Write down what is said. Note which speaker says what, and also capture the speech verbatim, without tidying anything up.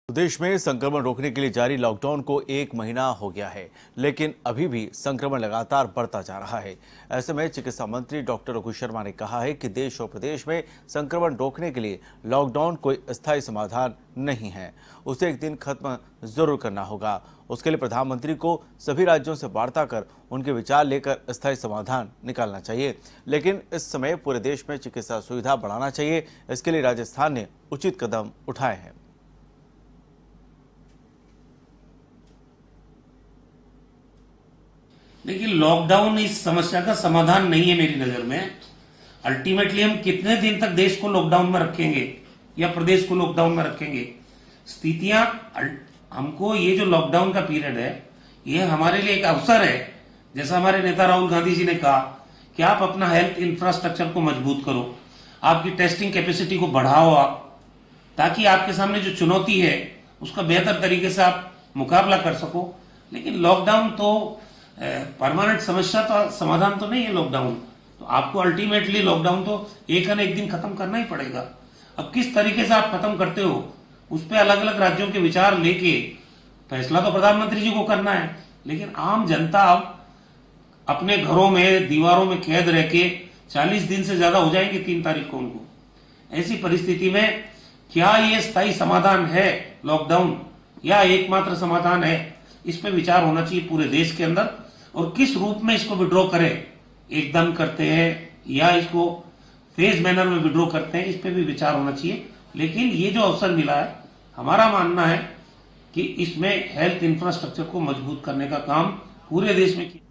Speaker 1: देश में संक्रमण रोकने के लिए जारी लॉकडाउन को एक महीना हो गया है, लेकिन अभी भी संक्रमण लगातार बढ़ता जा रहा है। ऐसे में चिकित्सा मंत्री डॉक्टर रघु शर्मा ने कहा है कि देश और प्रदेश में संक्रमण रोकने के लिए लॉकडाउन कोई स्थायी समाधान नहीं है, उसे एक दिन खत्म जरूर करना होगा। उसके लिए प्रधानमंत्री को सभी राज्यों से वार्ता कर उनके विचार लेकर स्थायी समाधान निकालना चाहिए। लेकिन इस समय पूरे देश में चिकित्सा सुविधा बढ़ाना चाहिए, इसके लिए राजस्थान ने उचित कदम उठाए हैं।
Speaker 2: देखिए, लॉकडाउन इस समस्या का समाधान नहीं है मेरी नजर में। अल्टीमेटली हम कितने दिन तक देश को लॉकडाउन में रखेंगे या प्रदेश को लॉकडाउन में रखेंगे, स्थितियां हमको ये जो लॉकडाउन का पीरियड है ये हमारे लिए एक अवसर है। जैसा हमारे नेता राहुल गांधी जी ने कहा कि आप अपना हेल्थ इंफ्रास्ट्रक्चर को मजबूत करो, आपकी टेस्टिंग कैपेसिटी को बढ़ाओ आप, ताकि आपके सामने जो चुनौती है उसका बेहतर तरीके से आप मुकाबला कर सको। लेकिन लॉकडाउन तो परमानेंट समस्या का समाधान तो नहीं है लॉकडाउन, तो आपको अल्टीमेटली लॉकडाउन तो एक न एक दिन खत्म करना ही पड़ेगा। अब किस तरीके से आप खत्म करते हो उस पर अलग अलग राज्यों के विचार लेके फैसला तो प्रधानमंत्री जी को करना है, लेकिन आम जनता अब अपने घरों में दीवारों में कैद रह के चालीस दिन से ज्यादा हो जाएंगे तीन तारीख को उनको। ऐसी परिस्थिति में क्या ये स्थायी समाधान है लॉकडाउन या एकमात्र समाधान है, इस पे विचार होना चाहिए पूरे देश के अंदर। और किस रूप में इसको विड्रॉ करें, एकदम करते हैं या इसको फेज मैनर में विड्रॉ करते हैं, इस पे भी विचार होना चाहिए। लेकिन ये जो अवसर मिला है, हमारा मानना है कि इसमें हेल्थ इंफ्रास्ट्रक्चर को मजबूत करने का काम पूरे देश में किया।